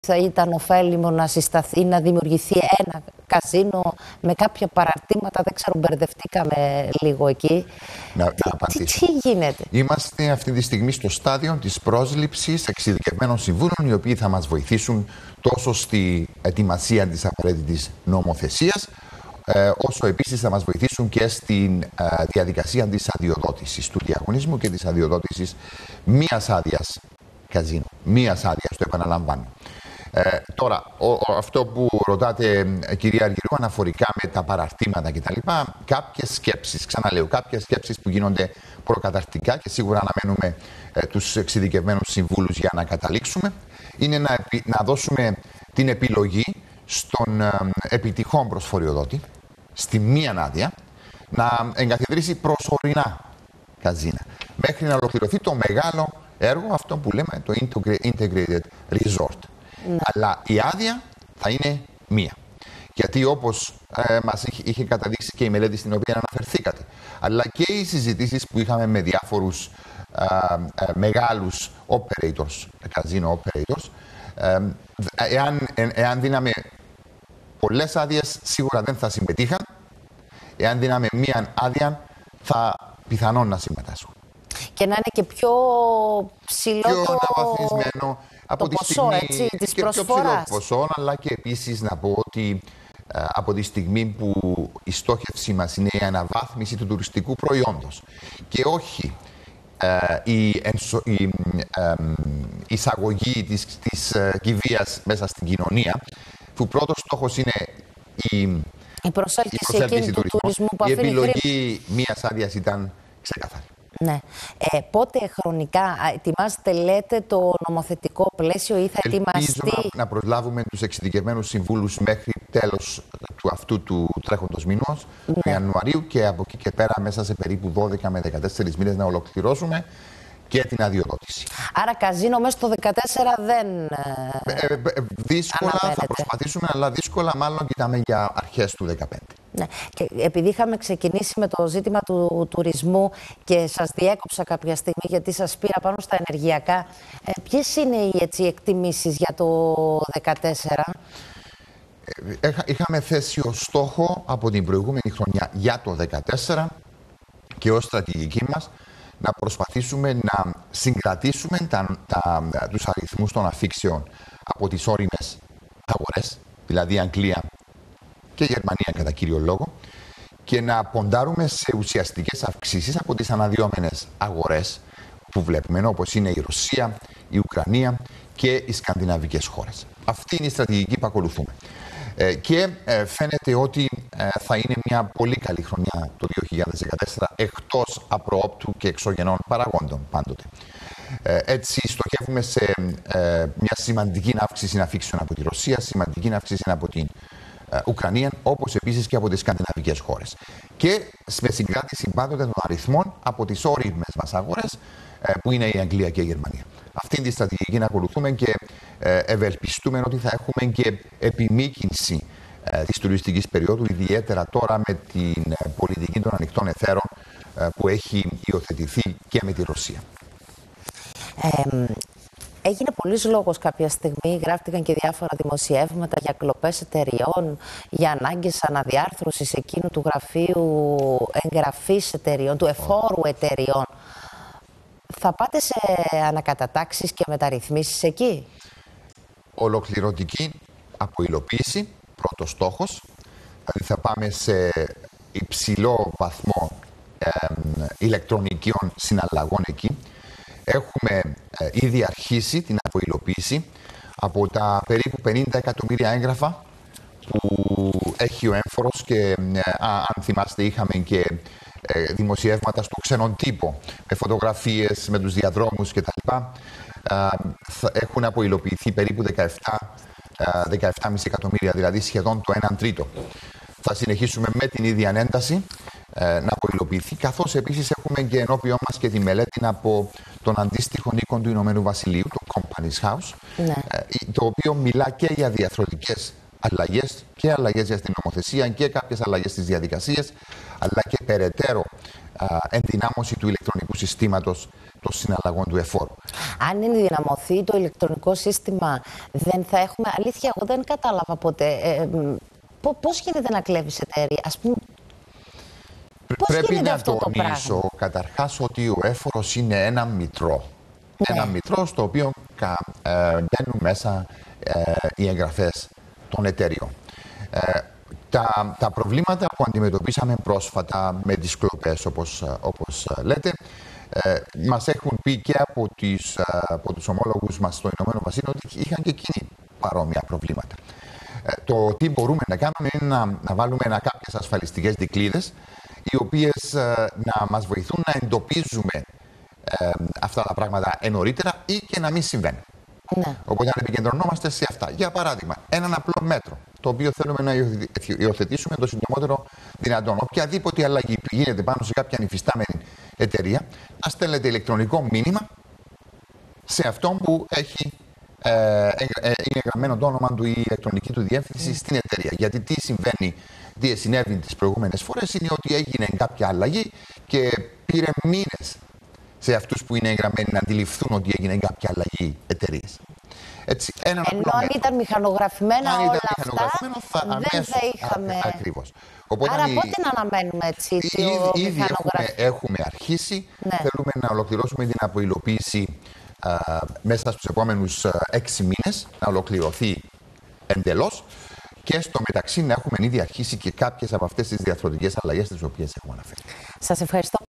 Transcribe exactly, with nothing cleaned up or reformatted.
θα ήταν ωφέλιμο να συσταθεί, να δημιουργηθεί ένα καζίνο με κάποια παραρτήματα? Δεν ξέρω, μπερδευτήκαμε λίγο εκεί. Να, να τι, απαντήσω. Τι γίνεται? Είμαστε αυτή τη στιγμή στο στάδιο της πρόσληψης εξειδικευμένων συμβούλων, οι οποίοι θα μας βοηθήσουν τόσο στη ετοιμασία της απαραίτητης νομοθεσίας, ε, όσο επίσης θα μας βοηθήσουν και στη ε, διαδικασία της αδειοδότησης του διαγωνισμού και της αδειοδότησης μίας άδειας καζίνο. Μίας άδειας, το επαναλαμβάνω. Ε, τώρα, ο, ο, αυτό που ρωτάτε, κυρία Αργυρού, αναφορικά με τα παραρτήματα κτλ., κάποιες σκέψεις, ξαναλέω, κάποιες σκέψεις που γίνονται προκαταρτικά και σίγουρα αναμένουμε ε, τους εξειδικευμένους συμβούλους για να καταλήξουμε, είναι να, να δώσουμε την επιλογή στον ε, επιτυχόν προσφοριοδότη, στη μία άδεια, να εγκαθιδρύσει προσωρινά καζίνα, μέχρι να ολοκληρωθεί το μεγάλο έργο, αυτό που λέμε το Integrated Resort. Ναι. Αλλά η άδεια θα είναι μία. Γιατί όπως ε, μας είχε, είχε καταδείξει και η μελέτη στην οποία αναφερθήκατε, αλλά και οι συζητήσεις που είχαμε με διάφορους ε, ε, μεγάλους operators, casino operators, ε, εάν, ε, εάν δίναμε πολλές άδειες, σίγουρα δεν θα συμμετείχαν. Εάν δίναμε μία άδεια, θα πιθανόν να συμμετάσχουν. Και να είναι και πιο ψηλό πιο το, αναβαθμισμένο από το τη ποσό, στιγμή, έτσι, της και προσφοράς. πιο ψηλό ποσό, αλλά και επίσης να πω ότι ε, από τη στιγμή που η στόχευση μας είναι η αναβάθμιση του τουριστικού προϊόντος και όχι ε, η, ενσο, η ε, εισαγωγή της, της ε, κηδείας μέσα στην κοινωνία, που πρώτος στόχος είναι η, η προσέλκυση, η προσέλκυση του τουρισμού που η αφήνει επιλογή χρήμα. μίας άδειας ήταν ξεκάθαρη. Ναι. Ε, πότε χρονικά ετοιμάζετε, λέτε, το νομοθετικό πλαίσιο ή θα ετοιμαστεί? Ελπίζω να, να προσλάβουμε τους εξειδικευμένους συμβούλους μέχρι τέλος του αυτού του τρέχοντος μήνος, ναι, του Ιανουαρίου, και από εκεί και πέρα μέσα σε περίπου δώδεκα με δεκατέσσερις μήνες να ολοκληρώσουμε και την αδειοδότηση. Άρα καζίνο μέσα στο δεκατέσσερα δεν ε, ε, δύσκολα αναμένεται. Θα προσπαθήσουμε, αλλά δύσκολα μάλλον κοιτάμε για αρχές του δεκαπέντε. Ναι. Και επειδή είχαμε ξεκινήσει με το ζήτημα του τουρισμού και σας διέκοψα κάποια στιγμή γιατί σας πήρα πάνω στα ενεργειακά, ε, ποιες είναι οι έτσι, εκτιμήσεις για το δεκατέσσερα? Ε, είχαμε θέσει ως στόχο από την προηγούμενη χρονιά για το δεκατέσσερα και ως στρατηγική μας να προσπαθήσουμε να συγκρατήσουμε τα, τα, τους αριθμούς των αφήξεων από τις όριμες αγορές, δηλαδή Αγγλία και Γερμανία κατά κύριο λόγο, και να ποντάρουμε σε ουσιαστικές αυξήσεις από τις αναδυόμενες αγορές που βλέπουμε, όπως είναι η Ρωσία, η Ουκρανία και οι σκανδιναβικές χώρες. Αυτή είναι η στρατηγική που ακολουθούμε. Ε, και ε, φαίνεται ότι ε, θα είναι μια πολύ καλή χρονιά το δύο χιλιάδες δεκατέσσερα, εκτός απροόπτου και εξωγενών παραγόντων πάντοτε. Ε, έτσι στοχεύουμε σε ε, μια σημαντική αύξηση αφήξεων από τη Ρωσία, σημαντική αύξηση από την ε, Ουκρανία, όπως επίσης και από τις σκανδιναβικές χώρες. Και με συγκράτηση πάντοτε των αριθμών από τις όριμες μας αγορές, ε, που είναι η Αγγλία και η Γερμανία. Αυτή τη στρατηγική να ακολουθούμε και ε, ευελπιστούμε ότι θα έχουμε και επιμήκυνση ε, της τουριστικής περίοδου, ιδιαίτερα τώρα με την ε, πολιτική των ανοιχτών εθέρων ε, που έχει υιοθετηθεί και με τη Ρωσία. Ε, έγινε πολλής λόγος κάποια στιγμή, γράφτηκαν και διάφορα δημοσιεύματα για κλοπές εταιριών, για ανάγκες αναδιάρθρωσης εκείνου του γραφείου εγγραφής εταιριών, του εφόρου εταιριών. Θα πάτε σε ανακατατάξεις και μεταρρυθμίσεις εκεί? Ολοκληρωτική αποϊλοποίηση, πρώτος στόχος. Δηλαδή θα πάμε σε υψηλό βαθμό ε, ηλεκτρονικών συναλλαγών εκεί. Έχουμε ε, ήδη αρχίσει την αποϊλοποίηση από τα περίπου πενήντα εκατομμύρια έγγραφα που έχει ο έμφορος και ε, αν θυμάστε είχαμε και ε, δημοσιεύματα στο ξένον τύπο με φωτογραφίες, με τους διαδρόμους κτλ. Ε, έχουν αποϊλοποιηθεί περίπου δεκαεπτά κόμμα πέντε εκατομμύρια, δηλαδή σχεδόν το έναν τρίτο. Θα συνεχίσουμε με την ίδια ένταση ε, να αποϊλοποιηθεί, καθώς επίσης έχουμε και ενώπιόν μας και τη μελέτη από τον αντίστοιχο οίκο του Ηνωμένου Βασιλείου, το Companies House, ναι, ε, το οποίο μιλά και για διαθροτικές αλλαγές και αλλαγές για την νομοθεσία και κάποιες αλλαγές στις διαδικασίες, αλλά και περαιτέρω ενδυνάμωση του ηλεκτρονικού συστήματος των συναλλαγών του εφόρου. Αν ενδυναμωθεί το ηλεκτρονικό σύστημα, δεν θα έχουμε. Αλήθεια, εγώ δεν κατάλαβα ποτέ. Ε, πώς γίνεται να κλέβεις εταιρεία, ας πούμε. Πώς Πρέπει γίνεται να αυτό τονίσω το καταρχάς ότι ο έφορος είναι ένα μητρό. Ναι. Ένα μητρό στο οποίο ε, μπαίνουν μέσα ε, οι εγγραφές των εταιρείων. Ε, τα, τα προβλήματα που αντιμετωπίσαμε πρόσφατα με τις κλοπές, όπως, όπως λέτε, ε, μας έχουν πει και από, τις, από τους ομόλογους μας στο Ηνωμένο Βασίλειο ότι είχαν και εκείνοι παρόμοια προβλήματα. Ε, το τι μπορούμε να κάνουμε είναι να, να βάλουμε κάποιες ασφαλιστικές δικλείδες, οι οποίες ε, να μας βοηθούν να εντοπίζουμε ε, αυτά τα πράγματα νωρίτερα ή και να μην συμβαίνουν. Ναι. Οπότε να επικεντρωνόμαστε σε αυτά. Για παράδειγμα, έναν απλό μέτρο, το οποίο θέλουμε να υιοθετήσουμε το συντομότερο δυνατόν. Οποιαδήποτε αλλαγή γίνεται πάνω σε κάποια ανυφιστάμενη εταιρεία, να στέλνετε ηλεκτρονικό μήνυμα σε αυτόν που έχει ε, ε, ε, είναι γραμμένο το όνομα του ή η ηλεκτρονική του διεύθυνση στην εταιρεία. Γιατί τι συμβαίνει, τι συνέβη τις προηγούμενες φορές, είναι ότι έγινε κάποια αλλαγή και πήρε μήνες σε αυτούς που είναι εγγραμμένοι να αντιληφθούν ότι έγινε κάποια αλλαγή εταιρείες. Έτσι, ένα Ενώ αν ήταν μηχανογραφημένα αν όλα ήταν μηχανογραφημένο, αυτά, θα, δεν αμέσως, θα είχαμε... Α, ακριβώς. Οπότε, Άρα η... πότε να αναμένουμε έτσι Ήδη, ο ήδη μηχανογραφ... έχουμε, έχουμε αρχίσει. Ναι. Θέλουμε να ολοκληρώσουμε την αποϊλοποίηση α, μέσα στους επόμενους α, έξι μήνες, να ολοκληρωθεί εντελώς. Και στο μεταξύ να έχουμε ήδη αρχίσει και κάποιες από αυτές τις διαρθρωτικές αλλαγές τις οποίες έχουμε αναφέρει. Σας ευχαριστώ.